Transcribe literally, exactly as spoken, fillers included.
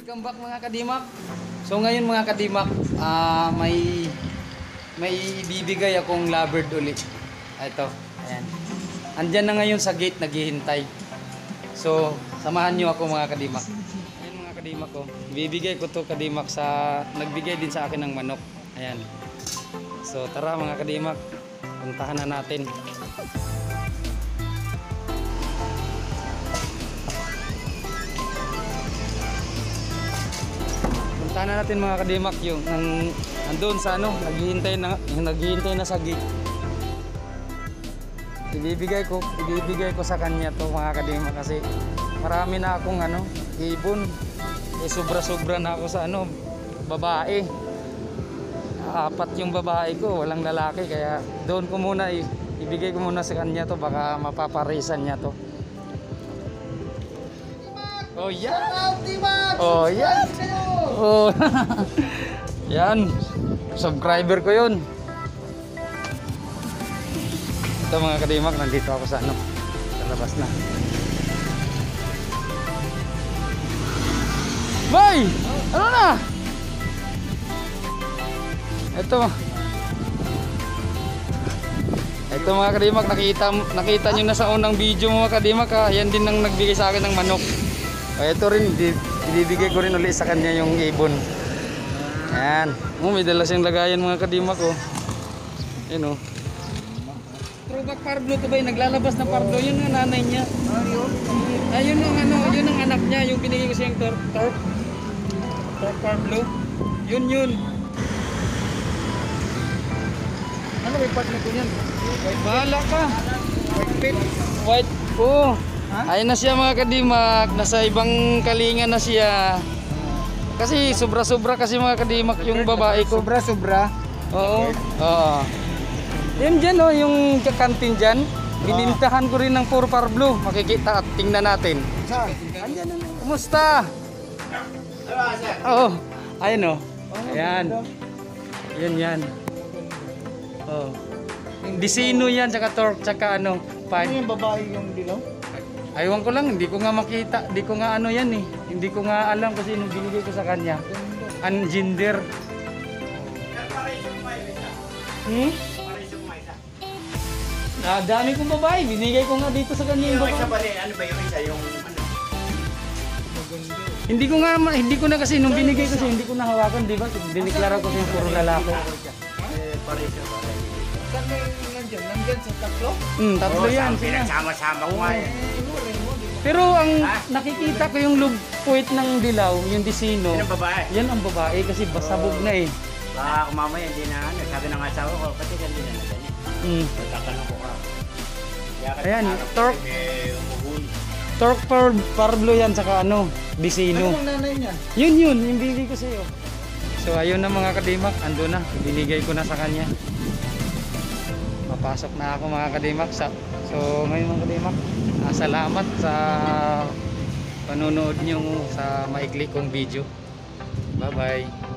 Welcome back mga kadimak. So ngayon mga kadimak, uh, may may ibibigay akong lovebird ulit. Ito, ayan. Andyan na ngayon sa gate naghihintay. So samahan nyo ako mga kadimak. Ayan mga kadimak ko. Ibibigay ko to kadimak sa nagbigay din sa akin ng manok. Ayan. So tara mga kadimak, puntahan na natin. Puntahan na natin mga kadimak yung nang andun sa ano, naghihintay na naghihintay na sa gate. Ibibigay ko, ibibigay ko sa kanya to mga kadimak kasi marami na akong ano, ibon. Eh, sobra-sobra na ako sa ano, babae. Apat yung babae ko, walang lalaki kaya doon ko muna ibigay ko muna sa kanya to, baka mapaparisan niya to. Oh yan. Oh yan. Oh. Yan. Subscriber ko 'yun. Ito mga kadimak, nandito ako sa ano, sa labas na. Bay! Ano na? Ito. Ito mga kadimak, nakita nakita niyo na sa unang video mga kadimak ha. Yan din ang nagbigay sa akin ng manok. Ay, ito rin, ibibigay ko rin ulit sa kanya yung ibon. Ayan. Oh, may dala siyang lagayan mga kadimak oh. Ayan oh. Throwback Parblo to ba yung naglalabas ng Parblo? Yun ang nanay niya. Ayun ang ano, yun ang anak niya, yung binigay ko siyang Torque. Torque Torque Parblo. Yun yun. Ano may part na po yan? White, bahala ka. White pit. White, oh. Ayun na siya mga kadimak, nasa ibang kalinga na siya. Kasi sobra-sobra kasi mga kadimak yung babae ko. Sobra-sobra? Oo. Oo. Yan dyan o, oh, yung kantin dyan. Binintahan ko rin ng puro Parblo. Makikita at tingnan natin. Saan? Kumusta? Oo. Ayun o. Ayan. Yan yan. Oo. Disino yan, tsaka torque, tsaka ano. Ano yung babae yung dilaw? Aywan ko lang, hindi ko nga makita, hindi ko nga ano yan eh. Hindi ko nga alam kasi nung binigay ko sa kanya. Ang gender. Hmm? Ah, dami kong babae, binigay ko nga dito sa kanya yung babae. Ano ba yung isa yung ano? Hindi ko nga, hindi ko na kasi nung binigay ko siya, hindi ko nahawakan, di ba? Diniklara ko siya yung puro lalaki. Eh, pare siya, pare. Saan na yung nandyan? Nandyan sa tatlo? Hmm, tatlo yan. Sila. Pinagsama-sama ko nga eh. Pero ang nakikita ko yung lube puwit ng dilaw, yung disino. Yan ang babae. Yan ang babae kasi basabog na eh. Baka kung mamaya hindi na ano, sabi ng asawa ko, pati hindi na na ganyan. Hmm. Nagtatanong ko ka. Ayan, torque. Eh, umuhul. Torque par Parblo yan, saka ano, disino. Ano ang nanay niya? Yun yun, yung binigay ko sa'yo. So ayun na mga kadimak, ando na, binigay ko na sa kanya. Papasok na ako mga kadimak. Sa, so ngayon mga kadimak, ah, salamat sa panonood nyo sa maikli kong video. Bye bye.